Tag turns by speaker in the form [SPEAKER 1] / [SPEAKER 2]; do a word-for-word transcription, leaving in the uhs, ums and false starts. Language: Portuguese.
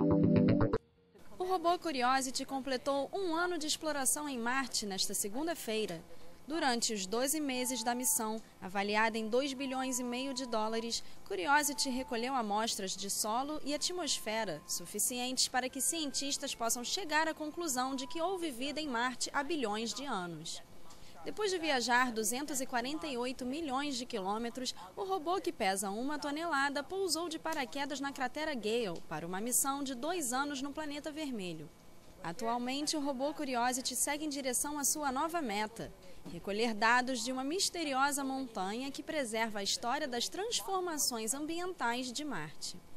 [SPEAKER 1] O robô Curiosity completou um ano de exploração em Marte nesta segunda-feira. Durante os doze meses da missão, avaliada em dois bilhões e meio de dólares, Curiosity recolheu amostras de solo e atmosfera suficientes para que cientistas possam chegar à conclusão de que houve vida em Marte há bilhões de anos. Depois de viajar duzentos e quarenta e oito milhões de quilômetros, o robô, que pesa uma tonelada, pousou de paraquedas na cratera Gale para uma missão de dois anos no planeta vermelho. Atualmente, o robô Curiosity segue em direção à sua nova meta: recolher dados de uma misteriosa montanha que preserva a história das transformações ambientais de Marte.